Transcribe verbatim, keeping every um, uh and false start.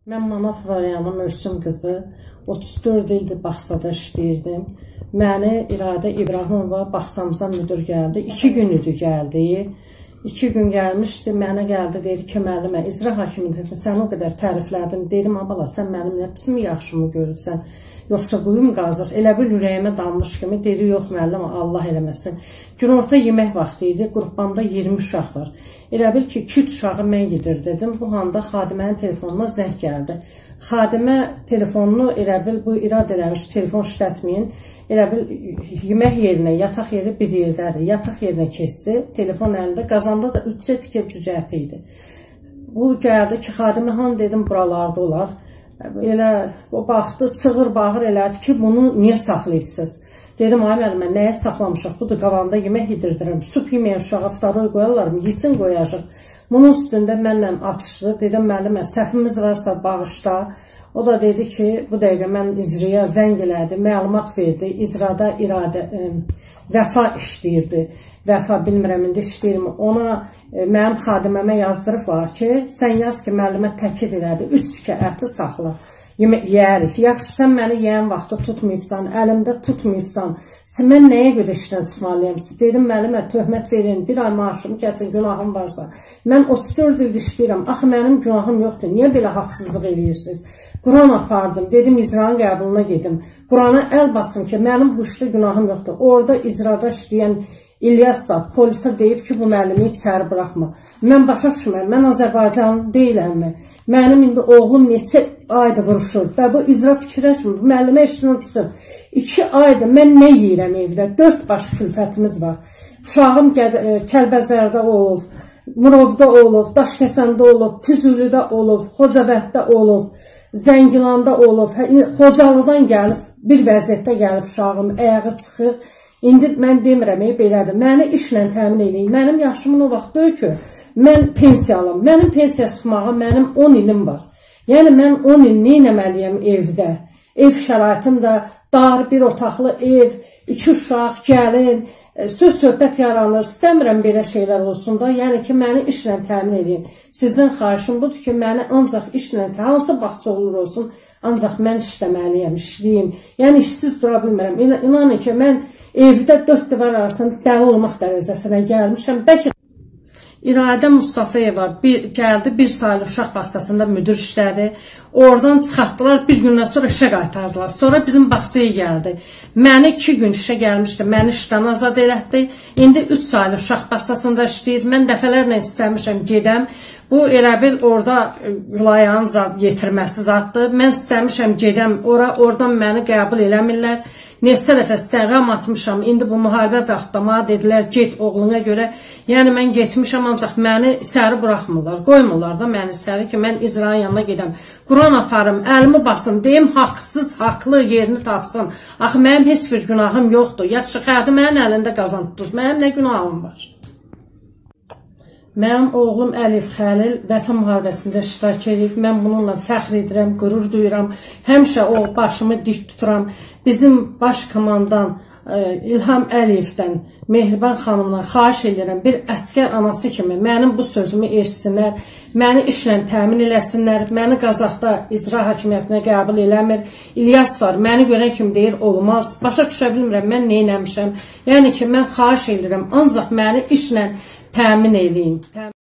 Mən Manaf Varyanı Mövsüm qızı, otuz dörd ildir bağçada işləyirdim. Məni İradə İbrahimova bağçamıza müdür gəldi. İki gün idi gəldi. İki gün gəlmişdi, mənə gəldi, dedi ki, müəllimə, icra hakimi dedi, sən o qədər təriflədin. Dedim, abala, sən mənim nə pismi yaxşımı görürsən? Yoxsa quyum qazır, elə bir ürəyimə dammış kimi, dedi, yox müəllimə, Allah eləməsin. Günorta yemək vaxtı idi, qrupamda iyirmi uşaq var. Elə bil ki, iki üç uşağı mən yedir dedim. Bu anda xadimənin telefonuna zəng gəldi. Xadimə telefonunu elə bil, bu irad eləmiş, telefon işlətməyin, elə bil yemək yerinə, yataq yeri bir yerdədir. Yataq yerinə keçsi, telefon əlində, qazanda da üç tikə cücəti idi. Bu gəldi ki, xadimə han dedim, buralarda olar. Elə o baxdı, çığır, bağır elədi ki, bunu niyə saxlayırsınız? Dedim, ay müəllimə, nəyə saxlamışıq? Budur, qavamda yemək yedirdirəm. Süp yeməyən uşağa ftaroy qoyarlar mı? Yesin qoyacaq. Bunun üstündə mənlə atışdı. Dedim, müəllimə, səhvimiz varsa bağışda. O da dedi ki, bu dəqiqə mən icraya zəng elədi, məlumat verdi. İcrada iradə, ə, vəfa işləyirdi. Vəfa bilmirəm, indi işləyirmi. Ona ə, mənim xadiməmə yazdırıblar ki, sən yaz ki, müəllimə təkid elədi. Üç tikə əti saxla. Yeyərik. Yaxşı, sən məni yeyən vaxtı tutmayıbsan, əlimdə tutmayıbsan, sən mən nəyə görə işdən çıxmalıyam? Dedim, müəllimə, töhmət verin, bir ay maaşımı kəsin, günahım varsa. Mən otuz dörd il işləyirəm, axı mənim günahım yoxdur, niyə belə haqsızlıq eləyirsiniz? Quran apardım, dedim, icranın qəbuluna gedim. Qurana əl basın ki, mənim bu işdə günahım yoxdur. Orada icrada işləyən İlyas Zat polisə deyib ki, bu müəllimi içəri buraxma. Mən başa düşmürəm, mən Azərbaycanlı deyiləmmi? Mənim indi oğlum neçə ayda vuruşur və bu icra fikirləşmir, bu müəllimə işini çıxıb. İki ayda mən nə yeyirəm evdə? Dörd baş külfətimiz var. Uşağım Kəlbəzərdə olub, Murovda olub, Daşkəsəndə olub, Füzulidə olub, Xocavənddə olub, Zəngilanda olub, Xocalıdan gəlib, bir vəziyyətdə gəlib uşağım, ayağı çıxıq. İndi mən demirəm, belədir, məni işlə təmin edin. Mənim yaşımın o vaxt deyil ki, mən pensiyalım. Mənim pensiya çıxmağa mənim on ilim var. Yəni, mən on il neynəməliyəm evdə? Ev şəraitim də dar, bir otaqlı ev, iki uşaq, gəlin, söz-söhbət yaranır. İstəmirəm belə şeylər olsun da. Yəni ki, məni işlə təmin edin. Sizdən xahişim budur ki, məni ancaq işlə, hansı bağça olur olsun, ancaq mən işləməliyəm, işləyim. Yəni, işsiz dura bilmirəm. İnanın ki, mən evdə dörd divar arasında dəli olmaq dərəcəsinə gəlmişəm. Bəlkə İradə Mustafayeva bir, gəldi, bir saylı uşaq bağçasında müdür işlədi. Oradan çıxartdılar, bir gündən sonra işə qaytardılar. Sonra bizim bağçaya gəldi. Məni iki gün işə gəlmişdi, məni işdən azad elətdi. İndi üç saylı uşaq bağçasında işləyir. Mən dəfələrlə istəmişəm, gedəm. Bu elə bil orada layanın yetirməsi zaddır. Mən istəmişəm, gedəm ora, oradan məni qəbul eləmirlər. Neçə dəfə istəyirəm atmışam, indi bu müharibə vaxtda dedilər, get oğluna görə. Yəni, mən getmişəm, ancaq məni içəri buraxmırlar, qoymurlar da məni içəri ki, mən icranın yanına gedəm. Quran aparım, əlimi basım, deyim, haqsız, haqlı yerini tapsın. Axı, mənim heç bir günahım yoxdur. Yaxşı, xadimənin əlində qazan tutur, mənim nə günahım var? Mənim oğlum Əlif Xəlil Vətən müharibəsində iştirak edib. Mən bununla fəxr edirəm, qürur duyuram. Həmişə o başımı dik tuturam. Bizim baş komandan İlham Əliyevdən, Mehriban xanımdan xahiş edirəm, bir əskər anası kimi mənim bu sözümü eşitsinlər, məni işlə təmin eləsinlər, məni Qazaxda icra hakimiyyətinə qəbul eləmir. İlyas var, məni görən kimi deyir, olmaz. Başa düşə bilmirəm, mən neynəmişəm. Yəni ki, mən xahiş edirəm, ancaq məni işlə təmin edin.